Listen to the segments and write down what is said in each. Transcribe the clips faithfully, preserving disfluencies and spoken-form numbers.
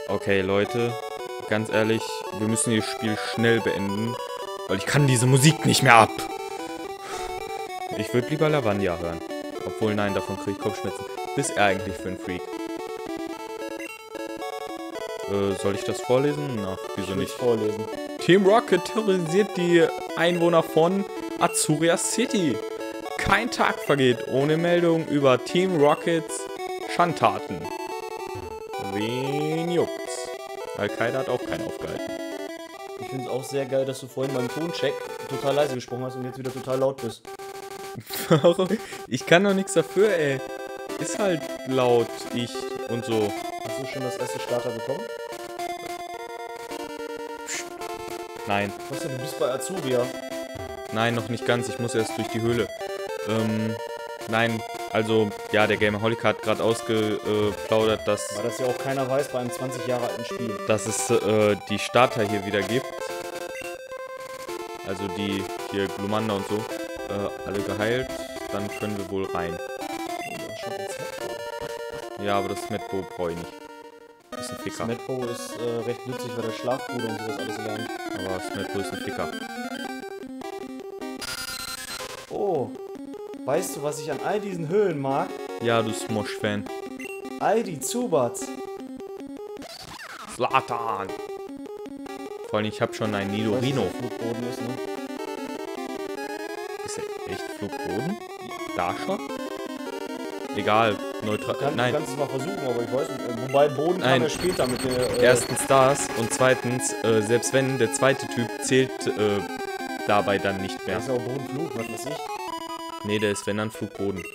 Okay, Leute, ganz ehrlich, wir müssen das Spiel schnell beenden, weil ich kann diese Musik nicht mehr ab. Ich würde lieber Lavandia hören. Obwohl, nein, davon kriege ich Kopfschmerzen. Was ist er eigentlich für ein Freak? Äh, soll ich das vorlesen? Na, wieso nicht? Vorlesen. Team Rocket terrorisiert die Einwohner von Azuria City. Kein Tag vergeht ohne Meldung über Team Rockets Schandtaten. Wen juckt's? Al-Qaida hat auch keinen aufgehalten. Ich finde es auch sehr geil, dass du vorhin beim Toncheck total leise gesprochen hast und jetzt wieder total laut bist. Warum? Ich kann doch nichts dafür, ey. Ist halt laut, ich und so. Hast du schon das erste Starter bekommen? Psst. Nein. Was denn, du bist bei Azuria? Nein, noch nicht ganz. Ich muss erst durch die Höhle. Ähm, nein, also, ja, der Gamerholic hat gerade ausgeplaudert, dass... Weil das ja auch keiner weiß bei einem zwanzig Jahre alten Spiel. Dass es äh, die Starter hier wieder gibt. Also die hier Glumanda und so. Äh, alle geheilt. Dann können wir wohl rein. Oh, du hast schon ein Smetbo. Ja, aber das Smetbo brauche ich nicht. Das ist ein Ficker. Smetbo ist äh, recht nützlich, weil der Schlafbruder und sowas alles lernt. Aber Smetbo ist ein Ficker. Oh, weißt du, was ich an all diesen Höhlen mag? Ja, du Smosh-Fan. All die Zubats. Zlatan! Vor allem, ich habe schon einen Nidorino. Weißt du, was Flugboden ist, ne? Ist er echt Flugboden? Da schon? Egal, neutral. Kann, Nein. Du kannst es mal versuchen, aber ich weiß nicht. Äh, wobei Boden Nein. kam ja später mit der... Äh, Erstens das und zweitens, äh, selbst wenn, der zweite Typ zählt äh, dabei dann nicht Der mehr. ist ja auch Bodenflug, was weiß ich. Nee, der ist wenn dann Flugboden.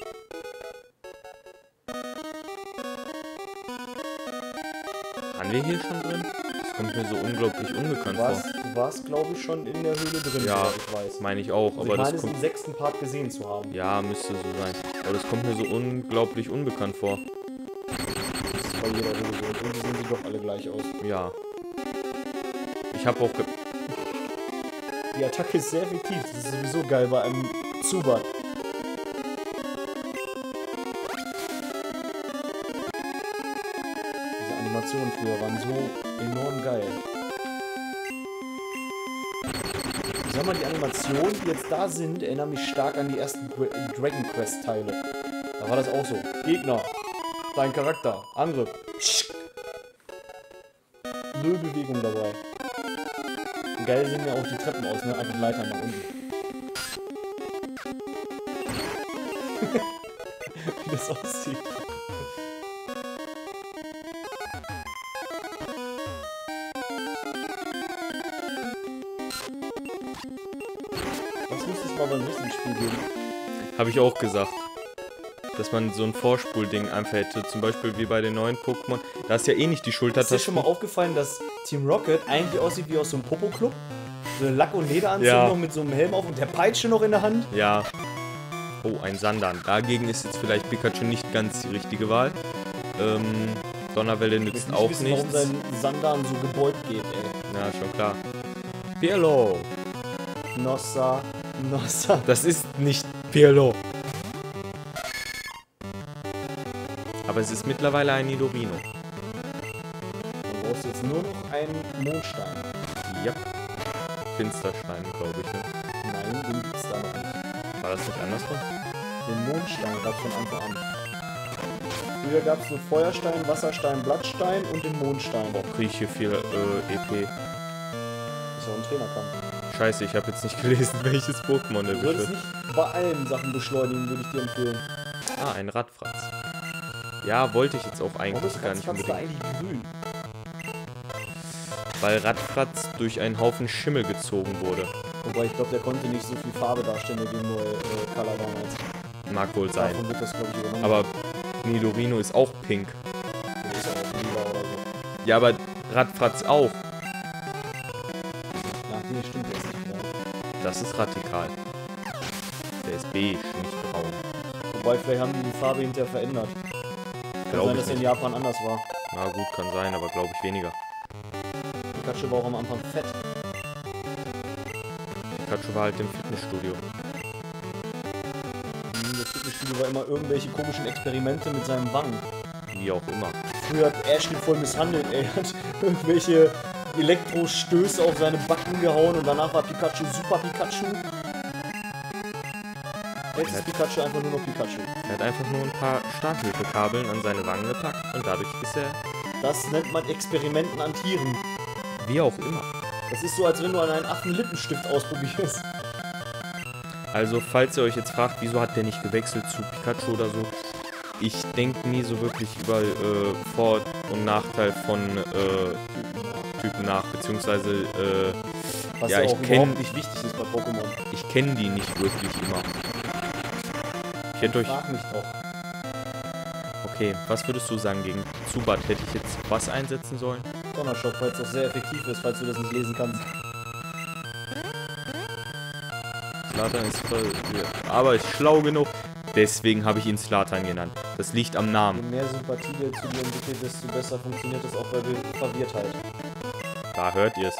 Waren wir hier schon drin? Das kommt mir so unglaublich unbekannt Du warst, vor. du warst glaube ich, schon in der Höhle drin, Ja, soweit ich weiß. meine ich auch, Also aber ich meine, das es im kommt... sechsten Part gesehen zu haben. Ja, müsste so sein. Aber das kommt mir so unglaublich unbekannt vor. Das ist bei jeder Höhle so. Irgendwie sehen sie doch alle gleich aus. Ja. Ich habe auch... Ge Die Attacke ist sehr effektiv. Das ist sowieso geil bei einem Zubat. Diese Animationen früher waren so enorm geil. Ich sag mal, die Animationen, die jetzt da sind, erinnern mich stark an die ersten Gra- Dragon Quest Teile. Da war das auch so. Gegner. Dein Charakter. Angriff. Null Bewegung dabei. Und geil sehen ja auch die Treppen aus, ne? Einfach Leitern nach unten. Wie das aussieht. Was müsste es mal beim richtigen Spiel geben? Habe ich auch gesagt. Dass man so ein Vorspulding einfach hätte. Zum Beispiel wie bei den neuen Pokémon. Da ist ja eh nicht die Schultertaste. Ist dir schon mal aufgefallen, dass Team Rocket eigentlich aussieht wie aus so einem Popo-Club? So eine Lack- und Lederanzug Ja. noch mit so einem Helm auf und der Peitsche noch in der Hand? Ja. Oh, ein Sandan. Dagegen ist jetzt vielleicht Pikachu nicht ganz die richtige Wahl. Ähm, Donnerwelle Ich nützt will auch wissen, nichts. warum sein Sandan so gebeugt geht, ey. Ja, schon klar. Pirlo. Nossa, Nossa. Das ist nicht Pirlo. Aber es ist mittlerweile ein Nidorino. Du brauchst jetzt nur noch einen Mondstein. Ja. Finsterstein, glaube ich. Ne? Nein, den gibt's da noch nicht. War das nicht andersrum? Den Mondstein gab's von Anfang an. Früher gab's nur Feuerstein, Wasserstein, Blattstein und den Mondstein. Boah, kriege ich hier viel äh, E P. Das ist ja ein Trainerkampf. Scheiße, ich habe jetzt nicht gelesen, welches Pokémon der Du solltest wird. nicht bei allen Sachen beschleunigen, würde ich dir empfehlen. Ah, ein Radfratz. Ja, wollte ich jetzt auch Warum eigentlich ist gar nicht Ratzfatz da unbedingt. eigentlich grün? Weil Radfratz durch einen Haufen Schimmel gezogen wurde. Wobei ich glaube, der konnte nicht so viel Farbe darstellen, der Game Boy äh, Color damals. Mag wohl sein. Davon wird das, glaube ich, übernommen. Aber Nidorino ist auch pink. der ist ja auch lila oder so. Ja, aber Radfratz auch. Ja, nee, stimmt, der ist nicht braun. Das ist radikal. Der ist beige, nicht braun. Wobei, vielleicht haben die die Farbe hinterher verändert. Kann Glaube sein, ich dass er in nicht. Japan anders war. Na gut, kann sein, aber glaube ich weniger. Pikachu war auch am Anfang fett. Pikachu war halt im Fitnessstudio. Das Fitnessstudio war immer irgendwelche komischen Experimente mit seinen Wangen. Wie auch immer. früher hat Ash den voll misshandelt, ey. Er hat irgendwelche Elektrostöße auf seine Backen gehauen und danach war Pikachu Super Pikachu. Jetzt ist Pikachu einfach nur noch Pikachu. Er hat einfach nur ein paar Starthilfekabeln an seine Wangen gepackt und dadurch ist er... Das nennt man Experimenten an Tieren. Wie auch immer. Das ist so, als wenn du an einen Affen Lippenstift ausprobierst. Also, falls ihr euch jetzt fragt, wieso hat der nicht gewechselt zu Pikachu oder so, ich denke nie so wirklich über äh, Vor- und Nachteil von äh, Typen nach, beziehungsweise äh, Was ja, ja ich auch kenn, überhaupt nicht wichtig ist bei Pokémon. ich kenne die nicht wirklich immer. Ich hätte euch... Frag mich doch. Okay, was würdest du sagen gegen Zubat? Hätte ich jetzt was einsetzen sollen? Donnerschock, weil es auch sehr effektiv ist, falls du das nicht lesen kannst. Slatan ist voll... Aber ist schlau genug. Deswegen habe ich ihn Slatan genannt. Das liegt am Je Namen. mehr Sympathie der zu dir entwickelt, desto besser funktioniert es auch bei Verwirrtheit. Da hört ihr es.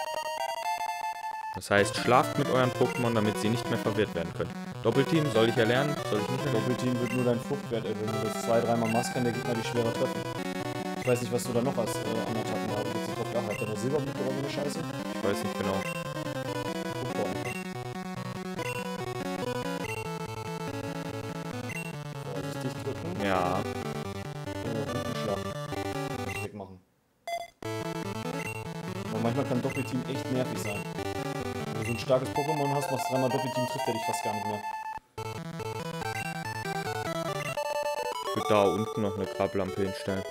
Das heißt, schlaft mit euren Pokémon, damit sie nicht mehr verwirrt werden können. Doppelteam, soll ich erlernen? Soll ich nicht erlernen? Doppelteam wird nur dein Fluchtwert erhöhen. Wenn du das zwei, dreimal machst, kann der Gegner dich schwerer treffen. Ich weiß nicht, was du da noch hast äh, an Attacken, aber jetzt ist doch klar, hat der noch Silberblut oder so eine Scheiße? Ich weiß nicht genau. Guck mal einfach. Vorsichtig drücken. Ja. Äh, Rutenschlag. Muss ich wegmachen. Aber manchmal kann Doppelteam echt nervig sein. Wenn du so ein starkes Pokémon hast, machst dreimal Doppelteam, trifft er dich fast gar nicht mehr. Ich würde da unten noch eine Grablampe hinstellen.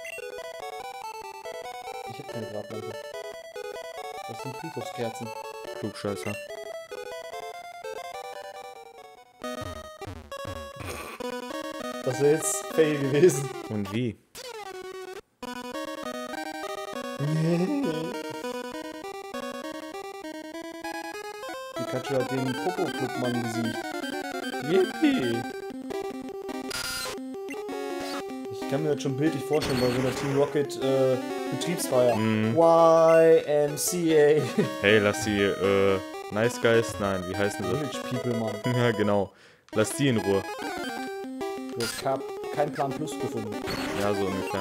Ich hab keine Grablampe. Das sind Friedhofskerzen. Klugscheißer. Das wäre jetzt fail gewesen. Und wie? Pikachu hat den Popo-Club-Mann besiegt. Yippie! Ich kann mir das schon bildlich vorstellen, bei so einer Team Rocket äh, Betriebsfeier. Mm. Y M C A. Hey, lass die, äh, Nice Guys, nein, wie heißen sie? Village People, Mann. Ja, genau. Lass die in Ruhe. Du hast K kein Plan Plus gefunden. Ja, so ungefähr.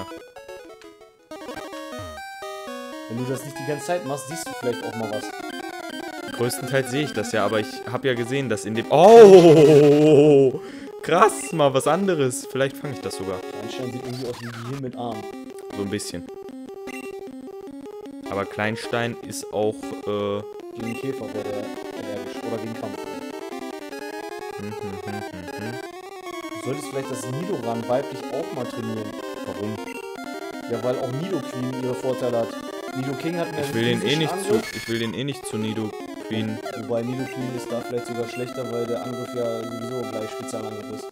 Wenn du das nicht die ganze Zeit machst, siehst du vielleicht auch mal was. Größtenteils sehe ich das ja, aber ich habe ja gesehen, dass in dem... Oh! Krass, mal was anderes. Vielleicht fange ich das sogar. Einstein sieht irgendwie aus wie ein Gehirn mit Arm. So ein bisschen. Aber Kleinstein ist auch, äh... Gegen Käfer wäre der allergisch. Oder gegen Kampf. Hm, hm, hm, hm, hm. Du solltest vielleicht das Nidoran weiblich auch mal trainieren. Warum? Ja, weil auch Nidoqueen ihre Vorteile hat. Nidoking hat einen Ich will den eh physischen nicht zu... Angriff. Ich will den eh nicht zu Nido Queen. Wobei Nidoqueen ist da vielleicht sogar schlechter, weil der Angriff ja sowieso gleich Spezialangriff ist.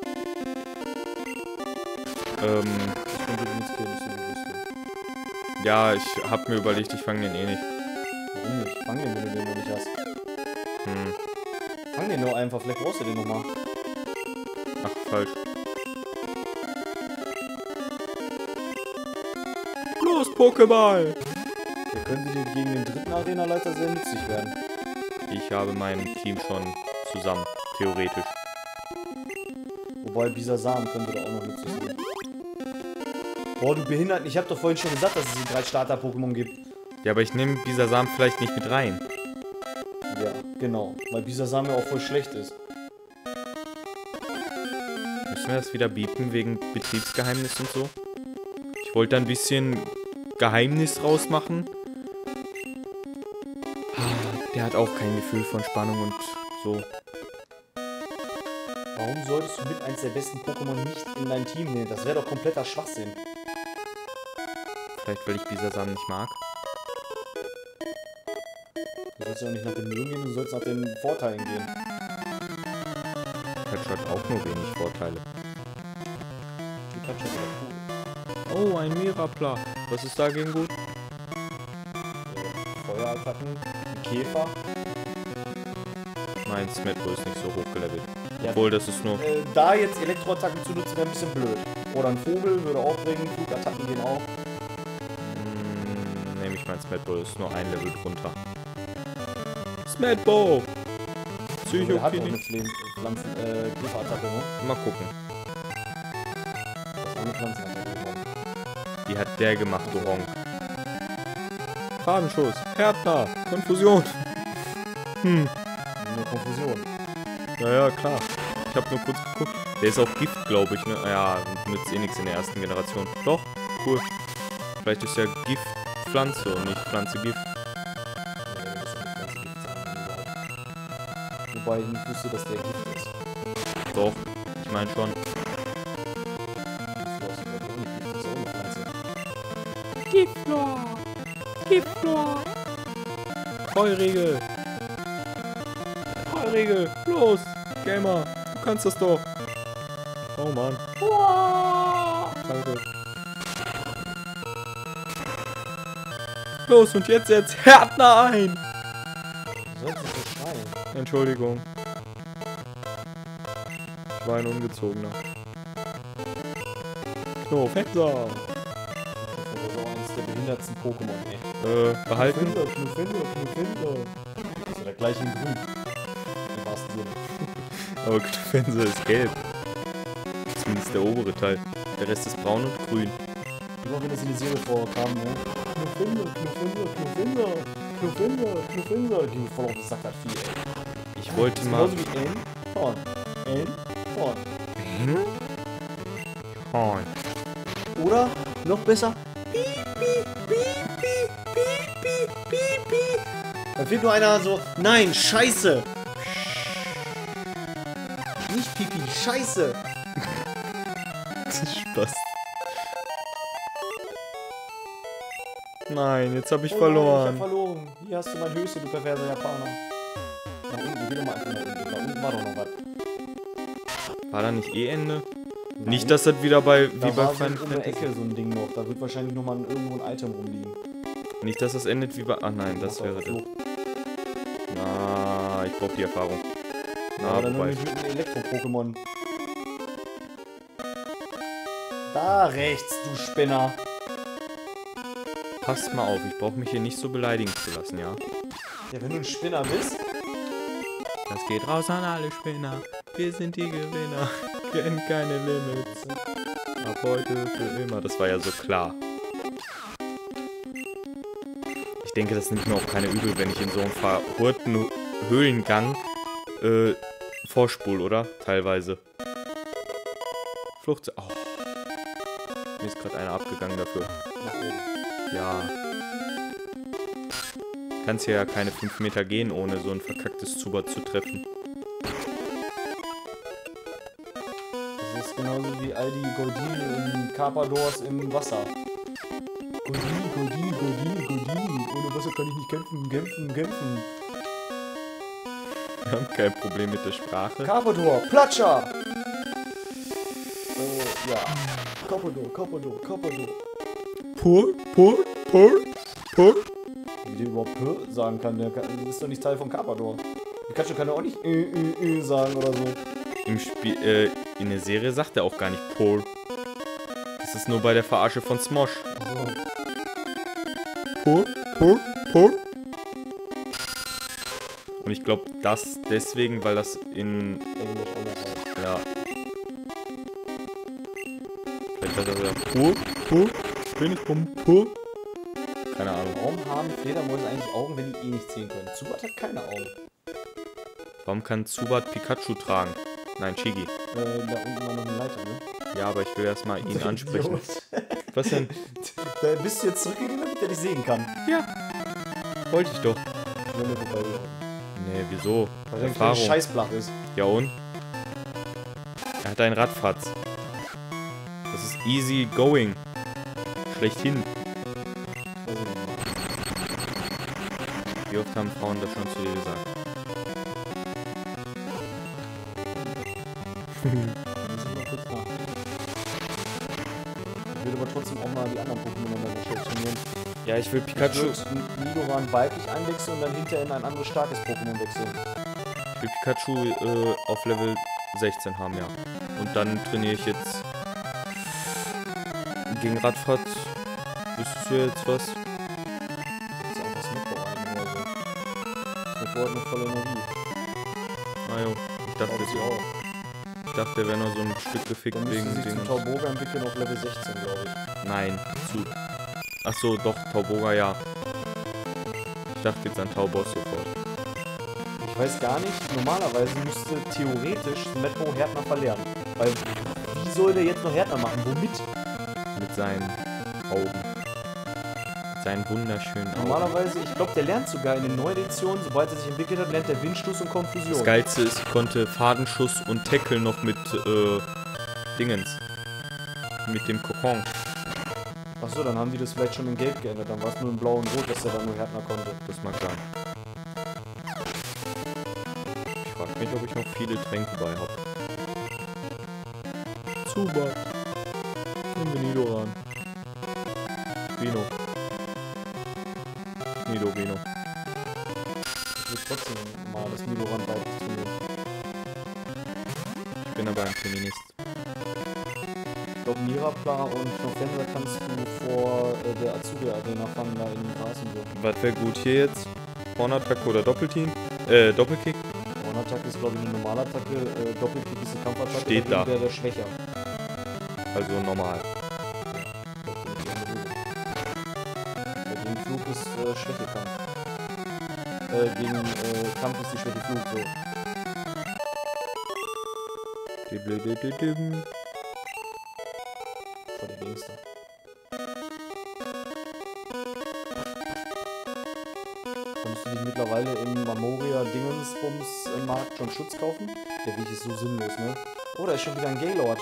Ähm... Ich könnte den nicht killen, so wie wüsste. Ja, ich hab mir überlegt, ich fange den eh nicht. Warum nicht? Fang den, wenn du den noch nicht hast. Hm. Fang den nur einfach, vielleicht brauchst du den nochmal. Ach, falsch. Los, Pokéball! Der könnte dir gegen den dritten Arenaleiter sehr nützlich werden. Ich habe mein Team schon zusammen, theoretisch. Wobei Bisasam könnte da auch noch nützlich sein. Boah, du Behinderten, ich hab doch vorhin schon gesagt, dass es die drei Starter-Pokémon gibt. Ja, aber ich nehme Bisasam vielleicht nicht mit rein. Ja, genau. Weil Bisasam ja auch voll schlecht ist. Müssen wir das wieder biepen wegen Betriebsgeheimnis und so? Ich wollte da ein bisschen Geheimnis rausmachen. Der hat auch kein Gefühl von Spannung und so. Warum solltest du mit eins der besten Pokémon nicht in dein Team nehmen? Das wäre doch kompletter Schwachsinn. Vielleicht, weil ich Bisasam nicht mag. Du sollst ja auch nicht nach den Mögen gehen, du sollst nach den Vorteilen gehen. Pikachu hat auch nur wenig Vorteile. Pikachu ist ja cool. Oh, ein Mirapla. Was ist dagegen gut? Äh, Feuerattacken, die Käfer. Mein Smetbo ist nicht so hoch gelevelt. Ja, Obwohl, das ist nur... Äh, da jetzt Elektroattacken zu nutzen, wäre ein bisschen blöd. Oder ein Vogel würde auch bringen, Flugattacken gehen auch. Hm, nehme ich mein Smetbo, das ist nur ein Level drunter. Smetbo! Der hat auch eine Psycho-Kini. Pflanzen, äh, Käferattacke, ne? Mal gucken. Das war eine Pflanzenattacke. Die hat der gemacht, du Honk. Fadenschuss. Härtner. Konfusion. Hm. Nur Konfusion. Ja, ja, klar. Ich habe nur kurz geguckt. Der ist auch Gift, glaube ich, ne? Ja, nützt eh nichts in der ersten Generation. Doch, cool. Vielleicht ist ja Gift Pflanze und nicht Pflanze Gift. Ja, das ist eine Pflanze Gift sein, überhaupt. Wobei ich nicht wusste, dass der Gift ist. Doch, ich meine schon. Floss, aber auch nicht Gift, das ist auch eine Pflanze. Giftflor! Giftflor! Feuerregel! Feuerregel! Los! Gamer! Du kannst das doch! Oh Mann! Danke! Los und jetzt setz Härtner ein! Du sollst nicht so schreien. Entschuldigung. Ich war ein Ungezogener. Knofenser! Das ist auch eines der behindertsten Pokémon, ey. Äh, behalten? Knuffinder, Knuffinder, Knuffinder. Das ist ja gleich in grün. Im wahrsten Sinne. Aber Knofenser ist gelb. Zumindest der obere Teil. Der Rest ist braun und grün. Immer wenn das in der Serie vorkam, ne? Knuffinder, Knuffinder, Knuffinder, Knuffinder, Knuffinder. Die voll auf den Sack hat viel, ey. Ich wollte Das ist mal... genauso wie N, Horn. N, Horn. Horn. Oder, noch besser, da fehlt nur einer so, nein, scheiße. Nicht Pipi, scheiße. Spaß. Nein, jetzt habe ich Oh verloren. Nein, ich hab verloren. Hier hast du mein Höchste, du perverser Japaner. Nach unten, geh doch mal einfach nach unten. Da unten war doch noch was. War da nicht eh Ende? Nein. Nicht, dass das wieder bei... Wie Da bei war so Final um eine Fantasy. Ecke so ein Ding noch. Da wird wahrscheinlich nochmal irgendwo ein Item rumliegen. Nicht, dass das endet wie bei... Ach nein, das Macht wäre auch das. Flucht. Na, ich brauche die Erfahrung. Ja, Na, aber dann nur wobei... nicht mit einem Elektro-Pokémon. Da rechts, du Spinner. Passt mal auf, ich brauche mich hier nicht so beleidigen zu lassen, ja? Ja, wenn du ein Spinner bist. Das geht raus an alle Spinner. Wir sind die Gewinner. Kennen keine Limits. Ab heute für immer. Das war ja so klar. Ich denke, das nimmt mir auch keine übel, wenn ich in so einem verhurten Höhlengang äh, vorspul, oder? Teilweise. Flucht... Oh. Mir ist gerade einer abgegangen dafür. Nach oben. Ja. Kannst ja keine fünf Meter gehen, ohne so ein verkacktes Zubat zu treffen. Das ist genauso wie all die Goldini und Carpadors im Wasser. Goldini, Goldini, Goldini, Goldini. Ohne Wasser kann ich nicht kämpfen, kämpfen, kämpfen. Wir haben kein Problem mit der Sprache. Carpador, Platscher! Äh, ja. Carpador, Carpador, Carpador. Pur, pur, pur, pur. Wie der überhaupt P sagen kann, der kann, ist doch nicht Teil von Carpador. Pikachu kann ja auch nicht Ö, Ö, Ö sagen oder so. Im Spiel, äh, in der Serie sagt er auch gar nicht Pur. Das ist nur bei der Verarsche von Smosh. Also, Pur, pur, pur. Und ich glaube, das deswegen, weil das in... Englisch auch noch. Ja. Vielleicht hat er gesagt, pur, pur, bin ich vom pur. Keine Ahnung. Warum haben Fledermäuse eigentlich Augen, wenn die eh nicht sehen können? Zubat hat keine Augen. Warum kann Zubat Pikachu tragen? Nein, Shigi. Äh, da unten war noch eine Leiter, ne? Ja, aber ich will erstmal ihn ansprechen. Idiot. Was denn? Da bist du jetzt zurückgegangen, damit er dich sehen kann. Ja. Wollte ich doch. Wenn er vorbei Nee, wieso? Weil er ein Erfahrung. Scheißblach ist. Ja und? Er hat einen Radfatz. Das ist easy going. Schlechthin. Weiß ich nicht. Wie oft haben Frauen das schon zu dir gesagt? Muss ich mal kurz nach. Ich will aber trotzdem auch mal die anderen Pokémon nochmal stationieren. Ja, ich will Ich Pikachu. würde Nidoran weiblich einwechseln und dann hinterher in ein anderes starkes Pokémon wechseln. Ich will Pikachu äh, auf Level sechzehn haben, ja. Und dann trainiere ich jetzt gegen Radfahrt. Ist jetzt was? Das ist auch was mitbereiten oder so. Der vorhat noch voll Energie. Ah jo, ich dachte, Glaube ich auch. ich dachte, der wäre noch so ein Stück gefickt Dann müsste wegen sich Dingen. zum Tauboga entwickeln auf Level sechzehn, glaube ich. Nein, zu... Achso, doch, Tauboga, ja. Ich dachte jetzt an Tauboss sofort. Ich weiß gar nicht, normalerweise müsste theoretisch Smetmo Härtner verlernen. Weil, wie soll der jetzt noch Härtner machen? Womit? Mit seinen Augen. Mit seinen wunderschönen Augen. Normalerweise, ich glaube, der lernt sogar in den neuen Editionen, sobald er sich entwickelt hat, lernt der Windstoß und Konfusion. Das Geilste ist, ich konnte Fadenschuss und Tackle noch mit, äh, Dingens. Mit dem Kokon. Achso, dann haben die das vielleicht schon in Gelb geändert. Dann war es nur in Blau und Rot, dass der dann nur Härtner konnte. Das mag sein. Ich frage mich, ob ich noch viele Tränke bei habe. Zubat. Nehmen wir Nido ran. Rino. Nido, Rino. Ich will trotzdem mal das Nidoran bei trainieren. Ich bin aber ein Feminist. Ich glaube, Mirapla und November kannst du vor äh, der Azuria Arena fangen, da in den Gras und so. Was wäre gut hier jetzt? Hornattacke oder Doppelteam? Äh, Doppelkick? Hornattacke ist, glaube ich, eine normale Attacke. Äh, Doppelkick ist eine Kampfattacke. Steht da. Der der schwächer. Also normal. Gegen Flug ist äh, Schwächekampf. Äh, gegen äh, Kampf ist die Schwäche Flug, so. Dibledididim. Vor der Gangster. Kannst du dich mittlerweile im Mamoria Dingensbums äh, Markt schon Schutz kaufen? Der Weg ist so sinnlos, ne? Oh, da ist schon wieder ein Gaylord.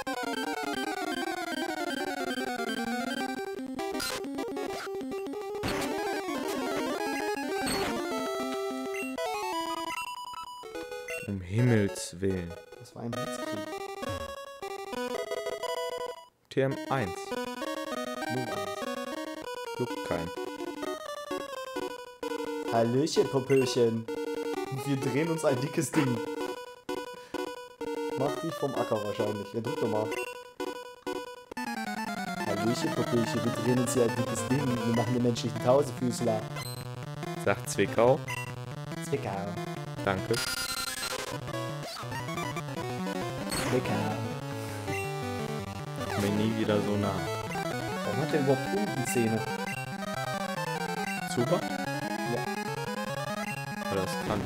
Um Himmels Willen. Das war ein Blitzkrieg. T M eins. null eins. Juckt kein. Hallöchen, Popöchen. Wir drehen uns ein dickes Ding. Mach dich vom Acker wahrscheinlich. Ja, drück doch mal. Hallöchen, Popöchen. Wir drehen uns hier ein dickes Ding. Wir machen den menschlichen Tausendfüßler. Sagt Zwickau. Zwickau. Danke. Zwickau. Komm mir nie wieder so nah. Warum hat der überhaupt Pumpenzähne? Super? Ja. Weil das kann.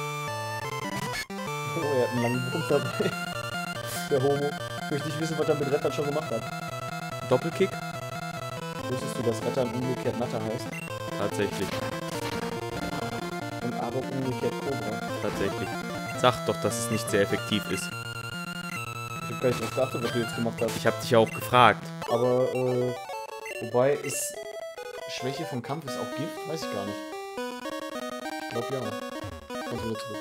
Oh, er hat einen langen Pump dabei. Der Homo. Ich möchte nicht wissen, was er mit Rettern schon gemacht hat. Doppelkick? Wusstest du, dass Rettern umgekehrt Natter heißt? Tatsächlich. Und aber umgekehrt Cobra. Tatsächlich. Sag doch, dass es nicht sehr effektiv ist. Ich hab gar nicht drauf geachtet, was du jetzt gemacht hast. Ich hab dich ja auch gefragt. Aber, äh, wobei ist Schwäche vom Kampf ist auch Gift? Weiß ich gar nicht. Ich glaube ja. Kommst wieder zurück.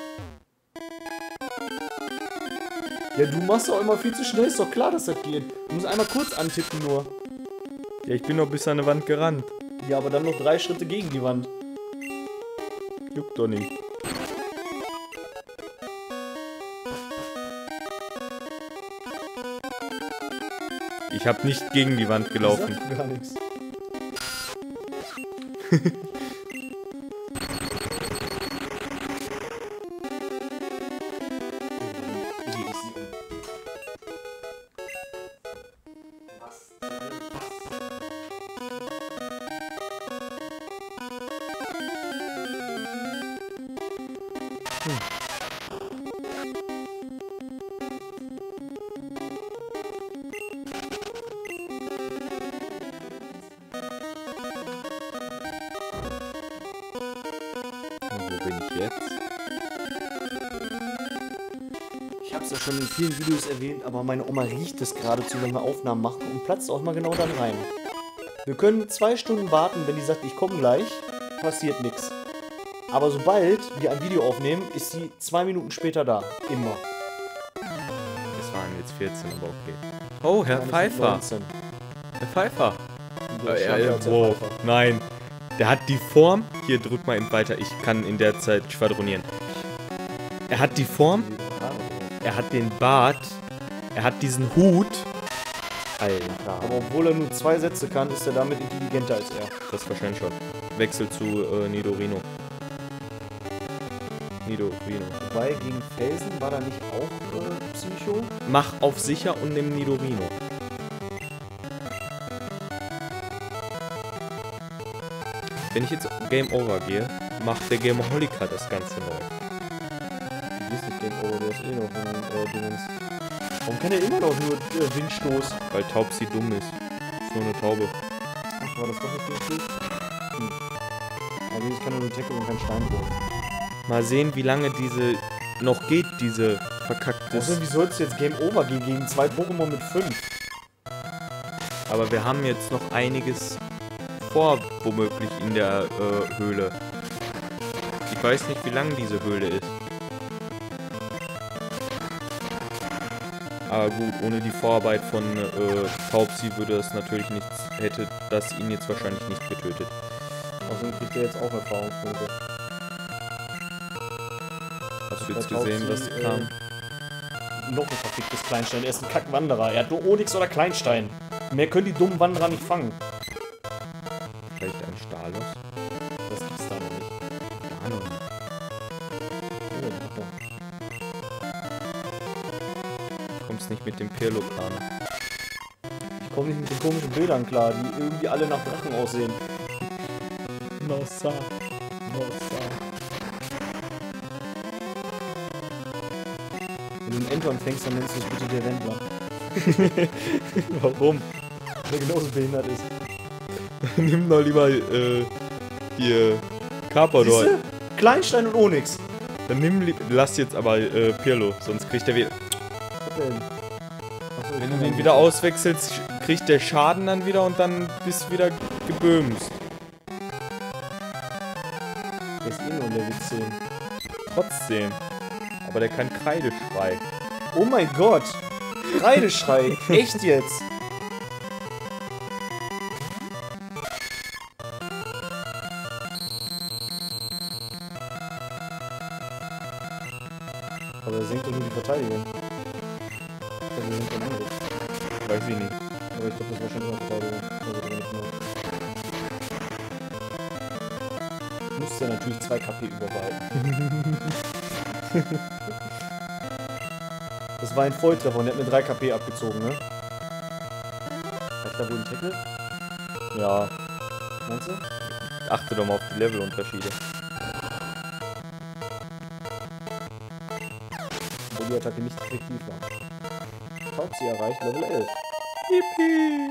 Ja, du machst doch immer viel zu schnell. Ist doch klar, dass das geht. Du musst einmal kurz antippen nur. Ja, ich bin noch bis an die Wand gerannt. Ja, aber dann noch drei Schritte gegen die Wand. Juckt doch nicht. Ich hab nicht gegen die Wand gelaufen. Ich sag gar nichts. Wo bin ich jetzt? Ich hab's ja schon in vielen Videos erwähnt, aber meine Oma riecht es geradezu, wenn wir Aufnahmen machen und platzt auch mal genau dann rein. Wir können zwei Stunden warten, wenn die sagt, ich komme gleich, passiert nichts. Aber sobald wir ein Video aufnehmen, ist sie zwei Minuten später da. Immer. Es waren jetzt vierzehn, aber okay. Oh, Herr Pfeiffer. neunzehn. Herr Pfeiffer. Der Äh, Schlange äh, als Herr wow. Pfeiffer. Nein. Der hat die Form. Hier, drück mal eben weiter. Ich kann in der Zeit schwadronieren. Er hat die Form. Er hat den Bart. Er hat diesen Hut. Alter. Aber obwohl er nur zwei Sätze kann, ist er damit intelligenter als er. Das wahrscheinlich schon. Wechsel zu äh, Nidorino. Nidorino. Wobei, gegen Felsen war da nicht auch äh, Psycho? Mach auf sicher und nimm Nidorino. Wenn ich jetzt Game Over gehe, macht der Gameholika das Ganze neu. Du bist nicht Game Over, du hast eh noch einen äh, Dingens. Warum kann er immer noch nur äh, Windstoß? Weil Taubsi dumm ist. Ist nur eine Taube. Ach, war das doch nicht Windstoß? Hm. Aber ich kann nur einen Tackle und keinen Steinwurf. Mal sehen, wie lange diese noch geht, diese verkackte... Also, wie sollst du jetzt Game Over gehen gegen zwei Pokémon mit fünf? Aber wir haben jetzt noch einiges vor, womöglich in der äh, Höhle. Ich weiß nicht, wie lang diese Höhle ist. Aber gut, ohne die Vorarbeit von äh, Taubsi würde es natürlich nichts, hätte das ihn jetzt wahrscheinlich nicht getötet. Außerdem kriegt er jetzt auch Erfahrungspunkte. Hast du jetzt gesehen, was Taubsi, kam? Äh, noch ein verficktes Kleinstein. Er ist ein Kackwanderer. Er hat nur Onyx oder Kleinstein. Mehr können die dummen Wanderer nicht fangen. Vielleicht ein Stalos? Das gibt's da noch nicht. Gar noch nicht. Ja, mach mal. Du kommst nicht mit dem Pirlo klar. Ich komme nicht mit den komischen Bildern klar, die irgendwie alle nach Drachen aussehen. Nossa. Nossa. Wenn du einen Enton fängst, dann nennst du es bitte der Wendler. Warum? Der genauso behindert ist. Nimm doch lieber äh, hier Carpador. Siehste? Kleinstein und Onyx. Dann nimm li- lass jetzt aber äh, Pirlo, sonst kriegt er wieder. Was denn? Achso, Wenn du den wieder auswechselst, sch- kriegt der Schaden dann wieder und dann bist du wieder geböhmst. Der ist eh nur Level zehn. Trotzdem. Aber der kann Kreideschrei. Oh mein Gott! Kreideschrei! Echt jetzt? Aber er senkt doch nur die Verteidigung. Also er senkt den Angriff. Weiß ich nicht. Aber ich glaube, das war schon immer Verteidigung. Also aber nicht nur. Muss ja natürlich zwei K P überbehalten. Das war ein Volltreffer und der hat mir drei K P abgezogen, ne? Hat ich da wohl einen Tackle? Ja. Meinst du? Achte doch mal auf die Levelunterschiede. Wo die Attacke nicht effektiv war. Taubsi erreicht Level elf. Yippie!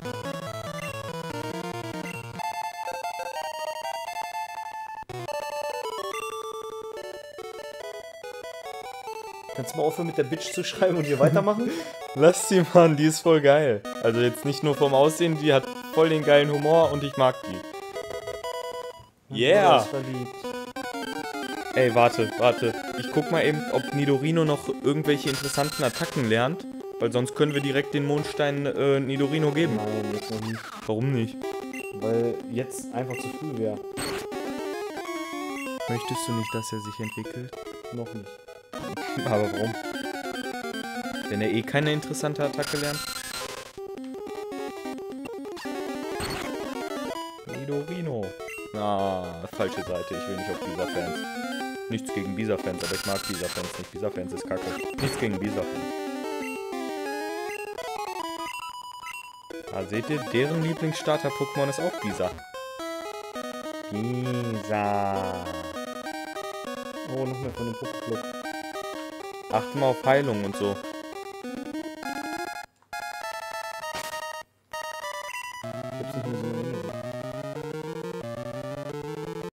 Kannst du mal aufhören mit der Bitch zu schreiben und hier weitermachen? Lass sie, Mann, die ist voll geil. Also jetzt nicht nur vom Aussehen, die hat voll den geilen Humor und ich mag die. Yeah! Er ist verliebt. Ey, warte, warte. Ich guck mal eben, ob Nidorino noch irgendwelche interessanten Attacken lernt. Weil sonst können wir direkt den Mondstein äh, Nidorino geben. Nein, jetzt noch nicht. Warum nicht? Weil jetzt einfach zu früh wäre. Möchtest du nicht, dass er sich entwickelt? Noch nicht. Aber warum? Wenn er eh keine interessante Attacke lernt? Nidorino. Ah, falsche Seite. Ich will nicht auf Bisa-Fans. Nichts gegen Bisa-Fans, aber ich mag Bisa-Fans nicht. Bisa-Fans ist kacke. Nichts gegen Bisa-Fans. Ah, seht ihr? Deren Lieblingsstarter-Pokémon ist auch Bisa. Bisa. Oh, noch mehr von dem Pokéclub. Achte mal auf Heilung und so. Ich hab's nicht mehr so.